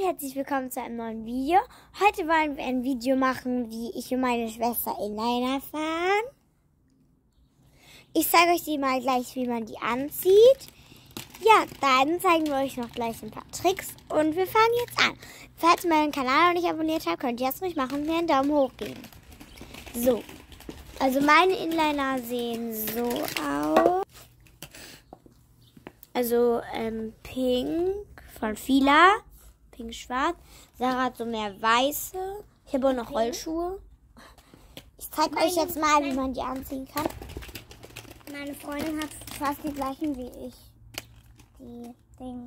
herzlich willkommen zu einem neuen Video. Heute wollen wir ein Video machen, wie ich und meine Schwester Inliner fahren. Ich zeige euch die mal gleich, wie man die anzieht. Ja, dann zeigen wir euch noch gleich ein paar Tricks und wir fangen jetzt an. Falls ihr meinen Kanal noch nicht abonniert habt, könnt ihr das ruhig machen und mir einen Daumen hoch geben. So, also meine Inliner sehen so aus. Also pink von Fila, pink-schwarz. Sarah hat so mehr weiße. Ich habe auch noch Rollschuhe. Ich zeige euch jetzt mal, wie man die anziehen kann. Meine Freundin hat fast die gleichen wie ich. Die Dings.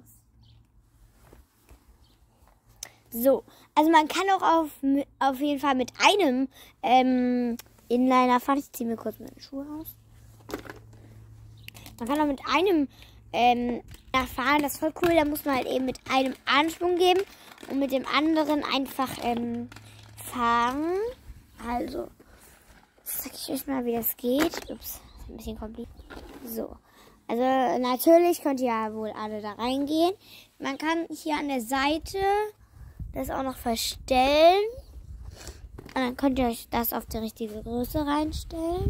So, also man kann auch auf jeden Fall mit einem Inliner fahren. Ich ziehe mir kurz meine Schuhe aus. Man kann auch mit einem fahren, das ist voll cool. Da muss man halt eben mit einem Anschwung geben und mit dem anderen einfach fahren. Also, zeige ich euch mal, wie das geht. Ups, ist ein bisschen kompliziert. So, also natürlich könnt ihr ja wohl alle da reingehen. Man kann hier an der Seite das auch noch verstellen. Und dann könnt ihr euch das auf die richtige Größe reinstellen.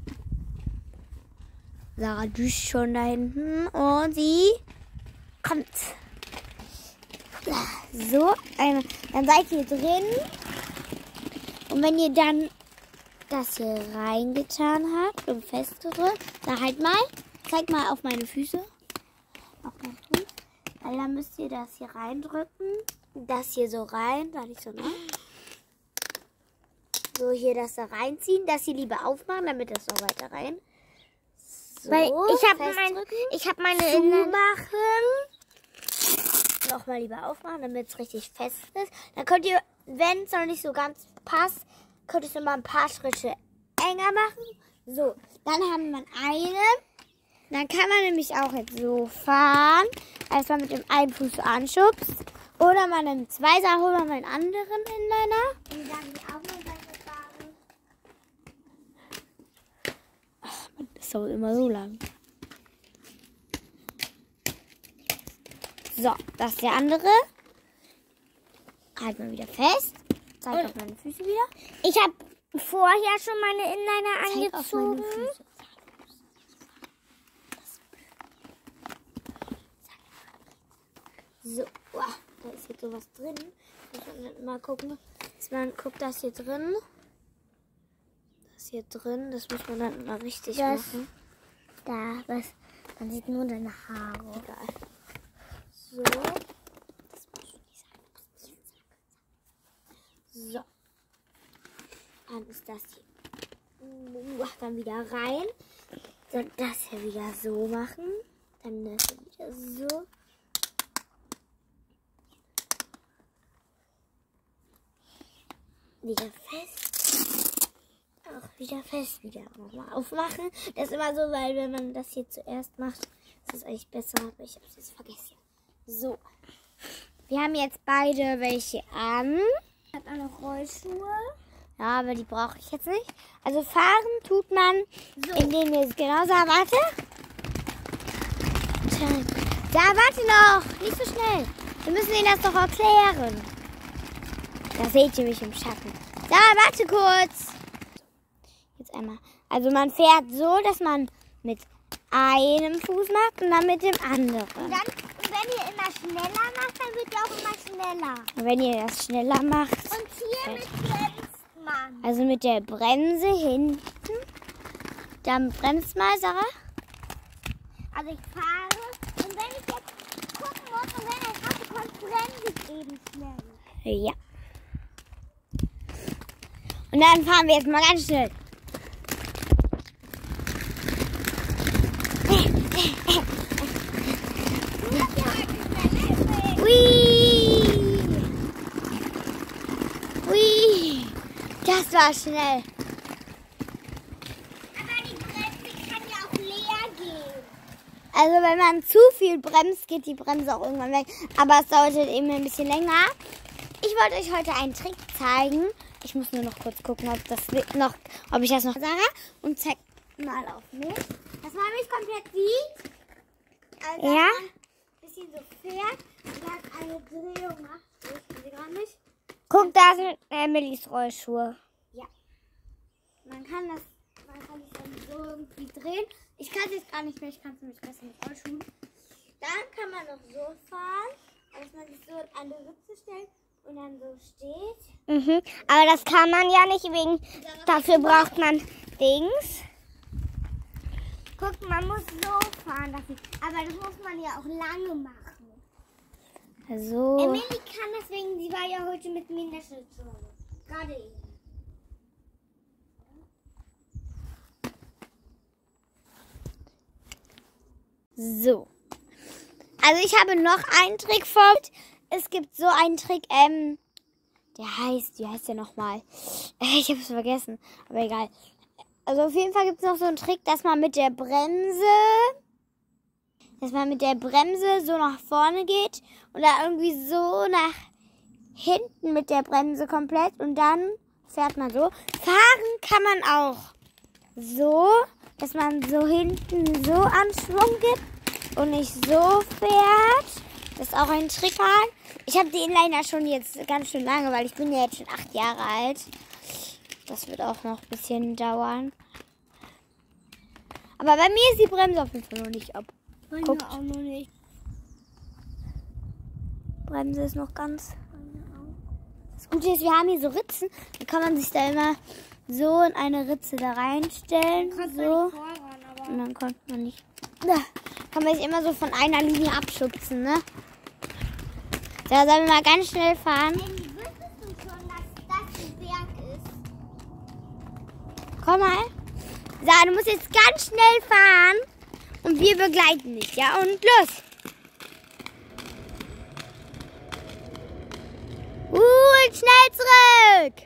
Sarah düst schon da hinten und sie kommt. So, dann seid ihr drin. Und wenn ihr dann das hier reingetan habt und festgedrückt, dann halt mal, zeig mal auf meine Füße. Auf meinen Fuß. Weil dann müsst ihr das hier reindrücken. Das hier so rein, warte ich so noch. So hier das da reinziehen, das hier lieber aufmachen, damit das noch weiter rein. So, weil ich habe meine zumachen. Nochmal lieber aufmachen, damit es richtig fest ist. Dann könnt ihr, wenn es noch nicht so ganz passt, könnt ihr es nochmal ein paar Schritte enger machen. So, dann haben wir eine. Dann kann man nämlich auch jetzt so fahren, als man mit dem einen Fuß anschubst. Oder man nimmt zwei Sachen, holt man einen anderen Inliner. Und dann die Augenseite fahren. Das dauert immer so lang. So, das ist der andere. Halt mal wieder fest. Zeig auf meine Füße wieder. Ich habe vorher schon meine Inliner Zeig auf meine angezogen. Füße. So, da ist jetzt sowas drin. Muss man mal gucken. Man guckt das hier drin. Das hier drin, das muss man dann mal richtig machen. Da, man sieht nur deine Haare. Egal. So. So. Dann ist das hier. Dann wieder rein. Dann das hier wieder so machen. Dann das hier wieder so. Wieder fest. Auch wieder fest. Wieder nochmal aufmachen. Das ist immer so, weil wenn man das hier zuerst macht, ist es eigentlich besser. Aber ich habe es jetzt vergessen. So. Wir haben jetzt beide welche an. Ich habe auch noch Rollschuhe. Ja, aber die brauche ich jetzt nicht. Also fahren tut man, indem ihr genau so, warte. Da, warte noch. Nicht so schnell. Wir müssen Ihnen das doch erklären. Da seht ihr mich im Schatten. Da, warte kurz. Jetzt einmal. Also man fährt so, dass man mit einem Fuß macht und dann mit dem anderen. Und wenn ihr immer schneller macht, dann wird ihr auch immer schneller. Und wenn ihr das schneller macht. Und hier mit bremst man. Also mit der Bremse hinten. Dann bremst mal, Sarah. Also ich fahre und wenn ich jetzt gucken muss und wenn ein Auto kommt, bremse ich eben schnell. Ja. Und dann fahren wir jetzt mal ganz schnell. Ui! Ui! Das war schnell. Aber die Bremse kann ja auch leer gehen. Also wenn man zu viel bremst, geht die Bremse auch irgendwann weg. Aber es dauert halt eben ein bisschen länger. Ich wollte euch heute einen Trick zeigen. Ich muss nur noch kurz gucken, ob ich das noch sage. Und zeig mal auf mich. Dass man mich komplett sieht. Also, Ja. dass man ein bisschen so fährt und dann eine Drehung macht. So. Guck, da sind Emilys Rollschuhe. Ja. Man kann das dann so irgendwie drehen. Ich kann es jetzt gar nicht mehr, ich kann es nämlich besser mit Rollschuhen. Dann kann man noch so fahren, dass man sich so in eine Ritze stellt und dann so steht. Mhm. Aber das kann man ja nicht, dafür braucht man Dings. Guck, man muss so fahren dafür. Aber das muss man ja auch lange machen. So. Emily kann deswegen, sie war ja heute mit mir in der Schlittschuhe. Gerade eben. So. Also ich habe noch einen Trick vor. Es gibt so einen Trick, wie heißt der nochmal? Ich habe es vergessen, aber egal. Also auf jeden Fall gibt es noch so einen Trick, dass man mit der Bremse so nach vorne geht und da irgendwie so nach hinten mit der Bremse komplett und dann fährt man so. Fahren kann man auch so, dass man so hinten so Anschwung gibt und nicht so fährt. Das ist auch ein Trick. Ich habe den Inliner schon jetzt ganz schön lange, weil ich bin ja jetzt schon 8 Jahre alt. Das wird auch noch ein bisschen dauern. Aber bei mir ist die Bremse auf jeden Fall noch nicht ab. Guckt. Auch noch nicht. Bremse ist noch ganz. Das Gute ist, wir haben hier so Ritzen. Da kann man sich da immer so in eine Ritze da reinstellen. So. Und dann konnte man nicht. Da kann man sich immer so von einer Linie abschubsen, ne? Da sollen wir mal ganz schnell fahren. Wusstest du schon, dass das ein Berg ist? Komm mal. So, du musst jetzt ganz schnell fahren. Und wir begleiten dich, ja? Und los. Und schnell zurück.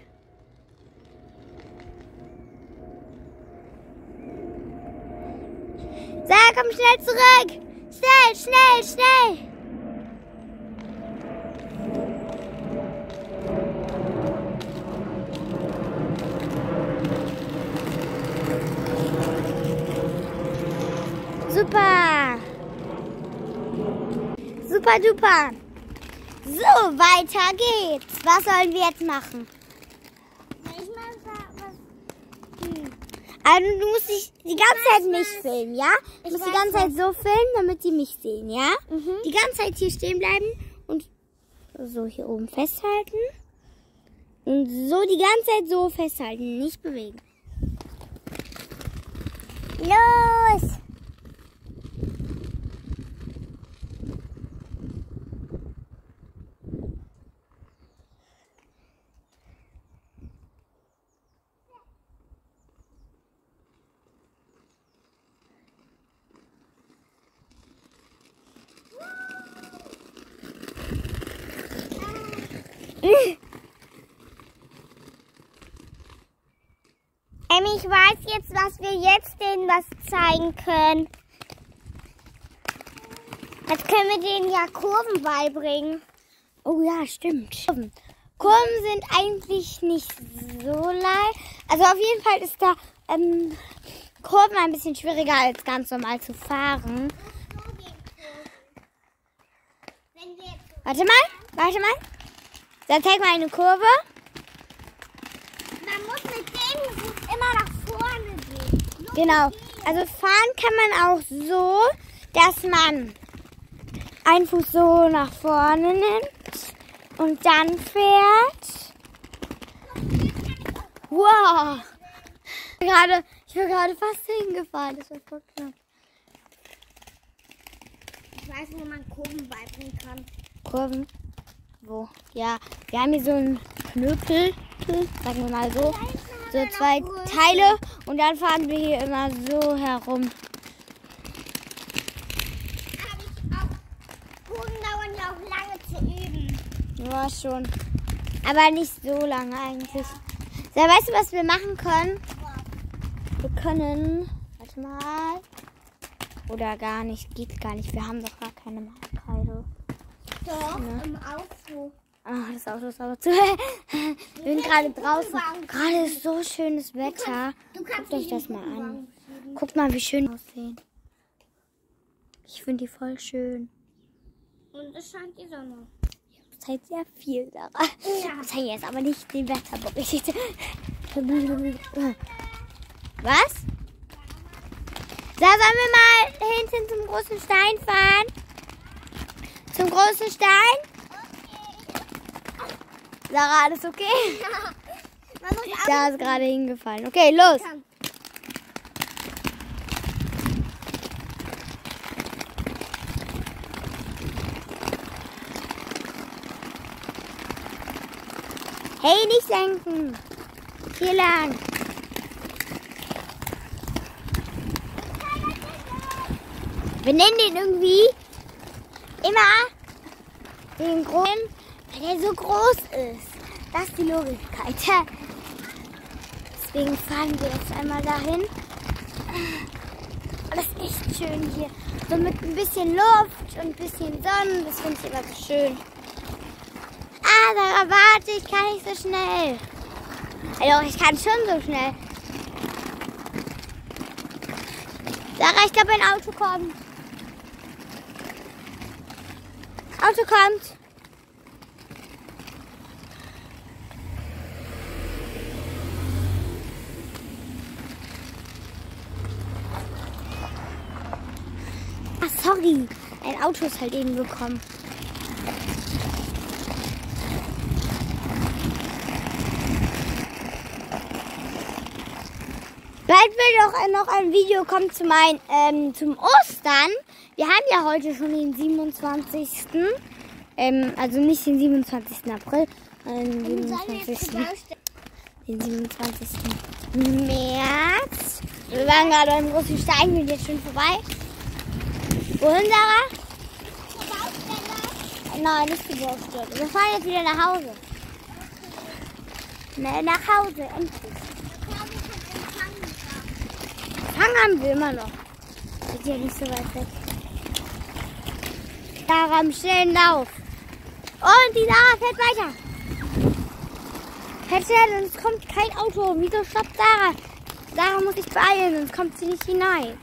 So, komm schnell zurück. Schnell, schnell, schnell. Super. Super duper. So, weiter geht's. Was sollen wir jetzt machen? Also du musst dich die ganze Zeit mich filmen, ja? Du musst die ganze Zeit so filmen, damit die mich sehen, ja? Die ganze Zeit hier stehen bleiben und so hier oben festhalten. Und so die ganze Zeit so festhalten, nicht bewegen. Los! Emmy, ich weiß jetzt, was wir jetzt denen was zeigen können. Jetzt können wir denen ja Kurven beibringen. Oh ja, stimmt. Kurven sind eigentlich nicht so leicht. Also auf jeden Fall ist da Kurven ein bisschen schwieriger als ganz normal zu fahren. Warte mal. So, zeig mal eine Kurve. Man muss mit dem Fuß immer nach vorne gehen. Genau. Also fahren kann man auch so, dass man einen Fuß so nach vorne nimmt und dann fährt. Wow. Ich bin gerade fast hingefallen. Das war voll knapp. Ich weiß, wo man Kurven beibringen kann. Kurven? Wo? Ja, wir haben hier so einen Knüppel, sagen wir mal so. So 2 Teile und dann fahren wir hier immer so herum. Kurven dauern ja auch lange zu üben. Ja, schon. Aber nicht so lange eigentlich. So, weißt du, was wir machen können? Wir können, warte mal. Oder gar nicht, geht gar nicht. Wir haben doch gar keine Malkreide. Doch, Ja. im Auto. Ah, das Auto ist aber zu. Wir sind gerade draußen. Gerade ist so schönes Wetter. Guckt euch das mal an. Guckt mal, wie schön die aussehen. Ich finde die voll schön. Und es scheint die Sonne. zurzeit sehr viel daran. Ja. Ich zeige jetzt aber nicht den Wetterbericht. Was? Da sollen wir mal hinten zum großen Stein fahren? Zum großen Stein? Sarah, alles okay? Man muss Da ist gerade hingefallen. Okay, los. Komm. Hey, nicht senken. Hier lang. Wir nennen den irgendwie immer den Großen, weil der so groß ist. Das ist die Logik. Deswegen fahren wir jetzt einmal dahin. Oh, das ist echt schön hier. So mit ein bisschen Luft und ein bisschen Sonne. Das finde ich immer so schön. Ah, Sarah, warte, ich kann nicht so schnell. Also, ich kann schon so schnell. Sarah, ich glaube, ein Auto kommt. Auto kommt. Ah, sorry. Ein Auto ist halt eben gekommen. Bald wird auch noch ein Video kommen zu zum Ostern. Wir haben ja heute schon den 27. Also nicht den 27. April, den 27. März. Wir waren gerade beim großen Stein, sind jetzt schon vorbei. Wohin, Sarah? Zur Baustelle. Nein, nicht zur Baustelle. Wir fahren jetzt wieder nach Hause. Nee, nach Hause, endlich. Fang haben wir immer noch. Ist ja nicht so weit weg. Sarah im schnellen Lauf. Und die Sarah fährt weiter. Fährt schnell, sonst kommt kein Auto. Wieso stoppt Sarah? Sarah muss sich beeilen, sonst kommt sie nicht hinein.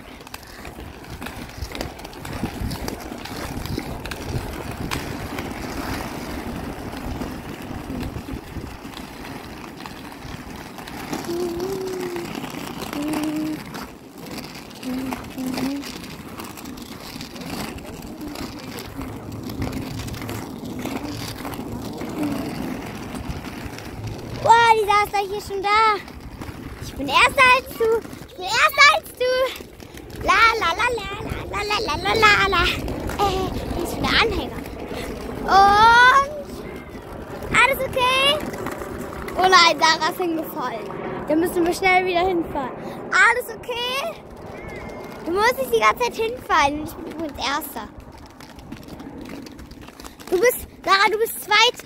Boah, die Sarah ist gleich hier schon da. Ich bin erster als du. Ich bin erster als du. La la la la la la la la la la. Hier ist schon der Anhänger. Und alles okay? Oh nein, Sarah ist hingefallen. Da müssen wir schnell wieder hinfahren. Alles okay? Du musst nicht die ganze Zeit hinfallen. Ich bin übrigens erster. Du bist, Sarah, du bist zweit.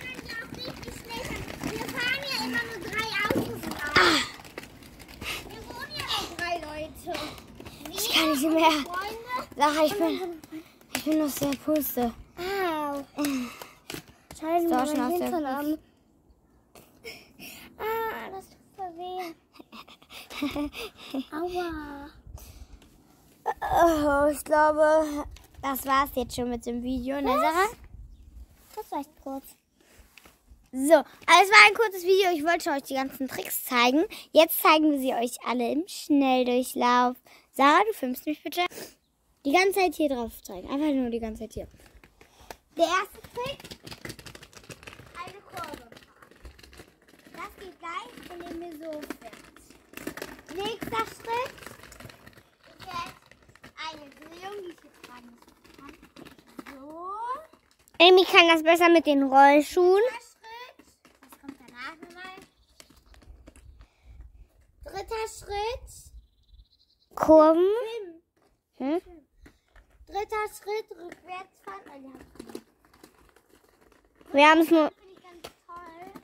Wir fahren ja immer nur 3 Autos rein. Ah, Wir wohnen ja auch 3 Leute. ich kann nicht mehr. Freunde. Sarah, ich bin noch sehr puste. Au. Scheiße, Ist auch schon mein aus der Hintern an. Ah, das tut voll weh. Aua. Oh, ich glaube, das war's jetzt schon mit dem Video, ne, Sarah? Das war echt kurz. So, also es war ein kurzes Video. Ich wollte euch die ganzen Tricks zeigen. Jetzt zeigen wir sie euch alle im Schnelldurchlauf. Sarah, du filmst mich bitte. Die ganze Zeit hier drauf zeigen. Einfach nur die ganze Zeit hier. Der erste Trick. Eine Kurve fahren. Das geht gleich, indem wir so fährt. Nächster Schritt. Jetzt eine Drehung, die ich jetzt gerade nicht kann. So. Amy kann das besser mit den Rollschuhen. Schritt. Was kommt danach nochmal? Dritter Schritt. Kurven. Film. Hm? Dritter Schritt, rückwärts fahren. Wir haben es nur... Finde ich ganz toll.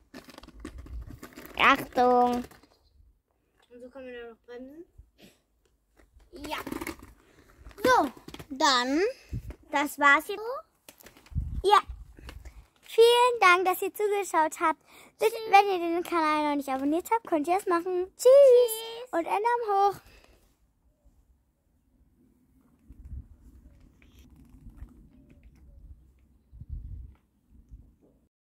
Achtung. Und so können wir dann noch bremsen. Ja. So, dann, das war's jetzt. Ja. Vielen Dank, dass ihr zugeschaut habt. Bitte, wenn ihr den Kanal noch nicht abonniert habt, könnt ihr es machen. Tschüss. Und einen Daumen hoch.